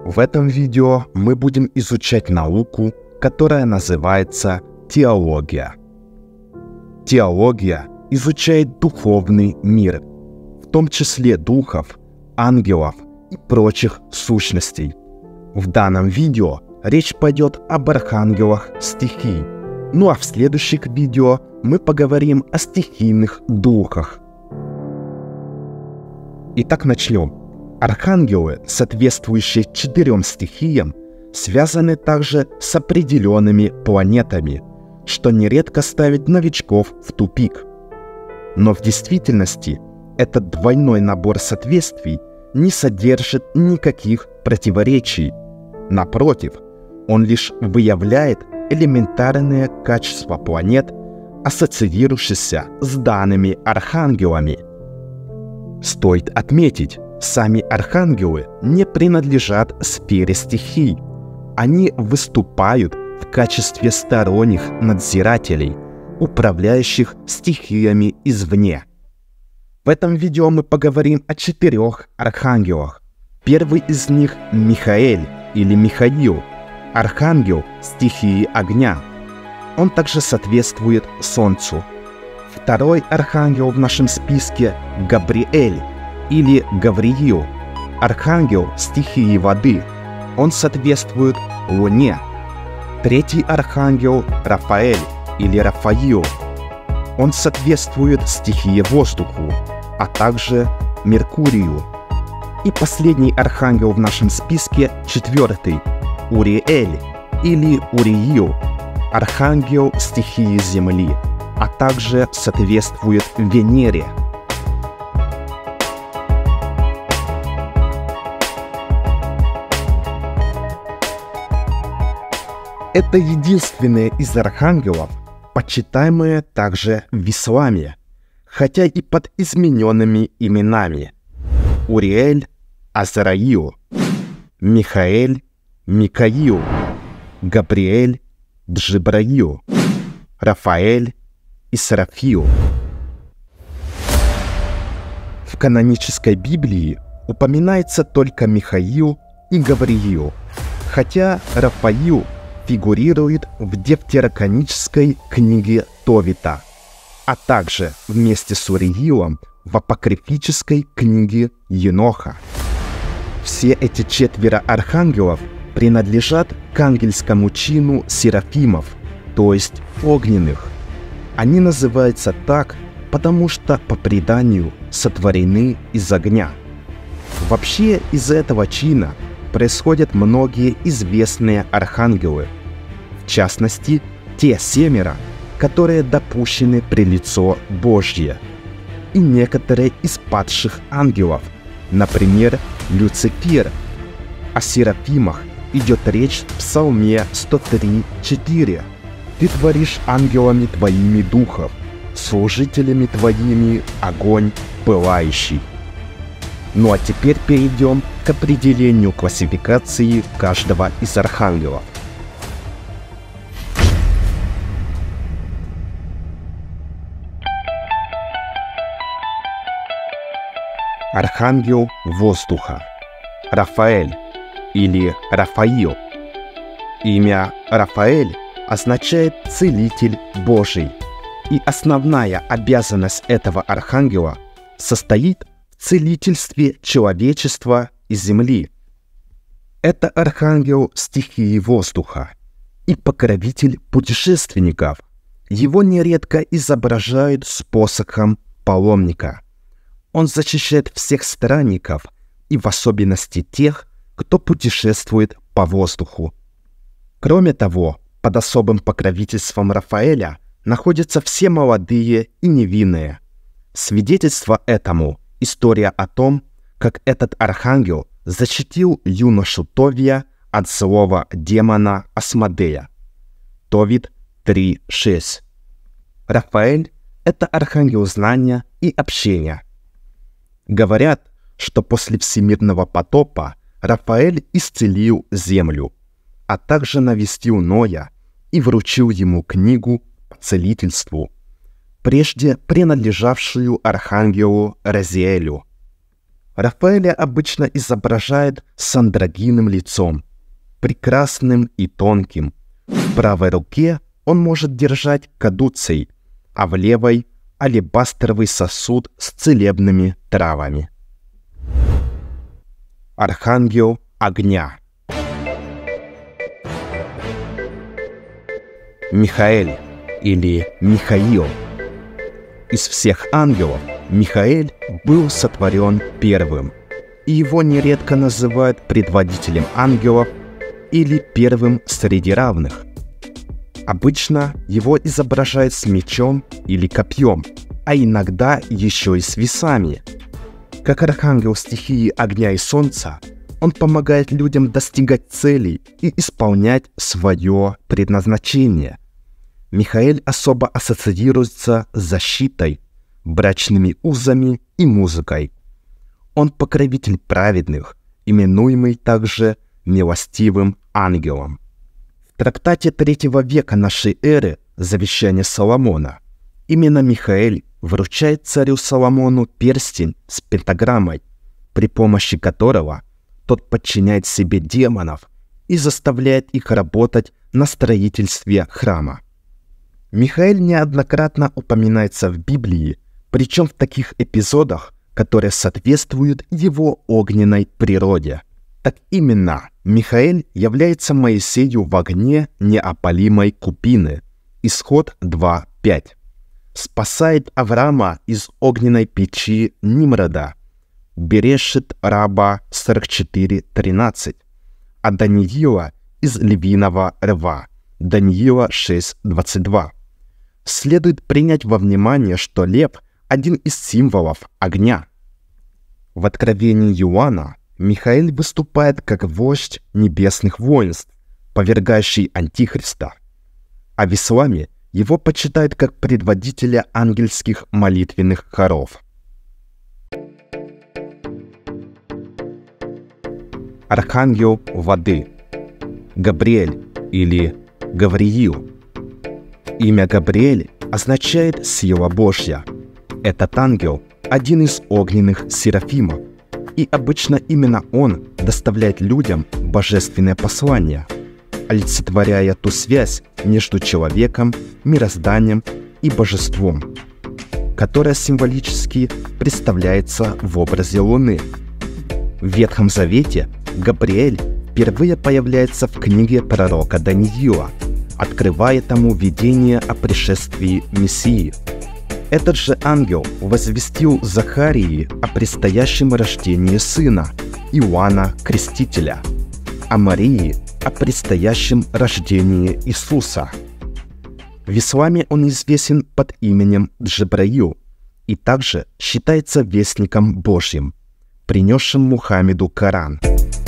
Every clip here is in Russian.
В этом видео мы будем изучать науку, которая называется теология. Теология изучает духовный мир, в том числе духов, ангелов и прочих сущностей. В данном видео речь пойдет об архангелах стихий, ну а в следующих видео мы поговорим о стихийных духах. Итак, начнем. Архангелы, соответствующие 4 стихиям, связаны также с определенными планетами, что нередко ставит новичков в тупик. Но в действительности этот двойной набор соответствий не содержит никаких противоречий. Напротив, он лишь выявляет элементарные качества планет, ассоциирующихся с данными архангелами. Стоит отметить, сами архангелы не принадлежат сфере стихий. Они выступают в качестве сторонних надзирателей, управляющих стихиями извне. В этом видео мы поговорим о 4 архангелах. Первый из них – Михаэль или Михаил, архангел стихии огня. Он также соответствует Солнцу. Второй архангел в нашем списке – Габриэль или Гавриил, архангел стихии воды. Он соответствует Луне. Третий архангел – Рафаэль или Рафаил. Он соответствует стихии воздуху, а также Меркурию. И последний архангел в нашем списке, 4-й, Уриэль или Уриил, архангел стихии Земли, а также соответствует Венере. Это единственное из архангелов, почитаемое также в исламе, хотя и под измененными именами. Уриэль – Азраил, Михаэль – Микаил, Габриэль – Джибраил, Рафаэль – Исрафил. В канонической Библии упоминается только Михаил и Гавриил, хотя Рафаил фигурирует в Девтероканической книге Товита, а также вместе с Уриилом в апокрифической книге Еноха. Все эти 4 архангелов принадлежат к ангельскому чину серафимов, то есть огненных. Они называются так, потому что по преданию сотворены из огня. Вообще из этого чина происходят многие известные архангелы, в частности, те 7, которые допущены при лицо Божье, и некоторые из падших ангелов, например, Люцифер. О серафимах идет речь в Псалме 103:4. «Ты творишь ангелами твоими духов, служителями твоими огонь пылающий». Ну а теперь перейдем к определению классификации каждого из архангелов. Архангел воздуха – Рафаэль или Рафаил. Имя Рафаэль означает «целитель Божий», и основная обязанность этого архангела состоит в целительстве человечества и земли. Это архангел стихии воздуха и покровитель путешественников. Его нередко изображают с посохом паломника. Он защищает всех странников и в особенности тех, кто путешествует по воздуху. Кроме того, под особым покровительством Рафаэля находятся все молодые и невинные. Свидетельство этому – история о том, как этот архангел защитил юношу Товия от злого демона Асмодея. Товит 3:6. Рафаэль – это архангел знания и общения. Говорят, что после всемирного потопа Рафаэль исцелил землю, а также навестил Ноя и вручил ему книгу по целительству, прежде принадлежавшую архангелу Разиэлю. Рафаэля обычно изображают с андрогинным лицом, прекрасным и тонким. В правой руке он может держать кадуцей, а в левой – алебастровый сосуд с целебными травами. Архангел огня. Михаэль или Михаил. Из всех ангелов Михаэль был сотворен первым, и его нередко называют предводителем ангелов или первым среди равных. Обычно его изображают с мечом или копьем, а иногда еще и с весами. Как архангел стихии огня и солнца, он помогает людям достигать целей и исполнять свое предназначение. Михаэль особо ассоциируется с защитой, брачными узами и музыкой. Он покровитель праведных, именуемый также милостивым ангелом. В трактате 3 века нашей эры «Завещание Соломона» именно Михаэль вручает царю Соломону перстень с пентаграммой, при помощи которого тот подчиняет себе демонов и заставляет их работать на строительстве храма. Михаэль неоднократно упоминается в Библии, причем в таких эпизодах, которые соответствуют его огненной природе. Так именно, Михаэль является Моисею в огне неопалимой купины. Исход 2:5. Спасает Авраама из огненной печи Нимрода. Берешит раба 44:13. А Даниила из львиного рва. Даниила 6:22. Следует принять во внимание, что лев – один из символов огня. В Откровении Иоанна Михаэль выступает как вождь небесных воинств, повергающий Антихриста, а в исламе его почитают как предводителя ангельских молитвенных хоров. Архангел воды. Габриэль или Гавриил. Имя Габриэль означает «сила Божья». Этот ангел – один из огненных серафимов, и обычно именно он доставляет людям божественное послание, олицетворяя ту связь между человеком, мирозданием и божеством, которая символически представляется в образе Луны. В Ветхом Завете Габриэль впервые появляется в книге пророка Даниила, открывая тому видение о пришествии Мессии. Этот же ангел возвестил Захарии о предстоящем рождении сына, Иоанна Крестителя, а Марии о предстоящем рождении Иисуса. В исламе он известен под именем Джабраил и также считается вестником Божьим, принесшим Мухаммеду Коран.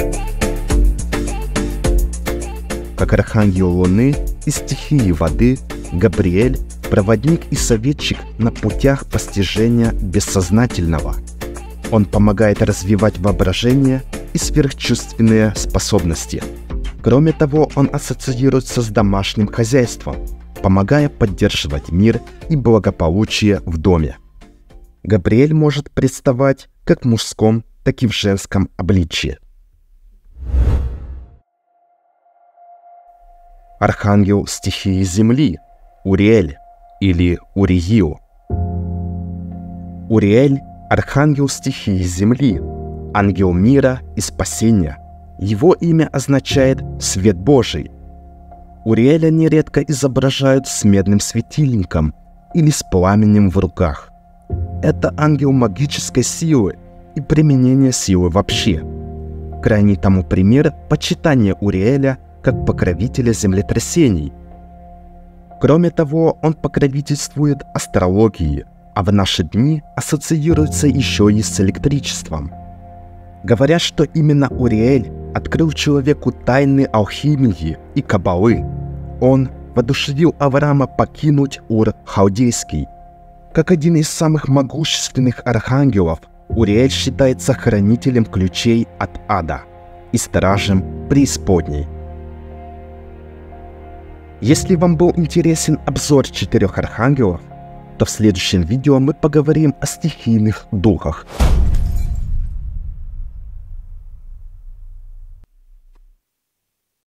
Как архангел Луны и стихии воды, Габриэль – проводник и советчик на путях постижения бессознательного. Он помогает развивать воображение и сверхчувственные способности. Кроме того, он ассоциируется с домашним хозяйством, помогая поддерживать мир и благополучие в доме. Габриэль может представать как в мужском, так и в женском обличии. Архангел стихии земли – Уриэль или Уриил. Уриэль – архангел стихии земли, ангел мира и спасения. Его имя означает «свет Божий». Уриэля нередко изображают с медным светильником или с пламенем в руках. Это ангел магической силы и применения силы вообще. Крайний тому пример – почитание Уриэля как покровителя землетрясений. Кроме того, он покровительствует астрологии, а в наши дни ассоциируется еще и с электричеством. Говорят, что именно Уриэль открыл человеку тайны алхимии и каббалы. Он воодушевил Авраама покинуть Ур-Халдейский. Как один из самых могущественных архангелов, Уриэль считается хранителем ключей от ада и стражем преисподней. Если вам был интересен обзор 4 архангелов, то в следующем видео мы поговорим о стихийных духах.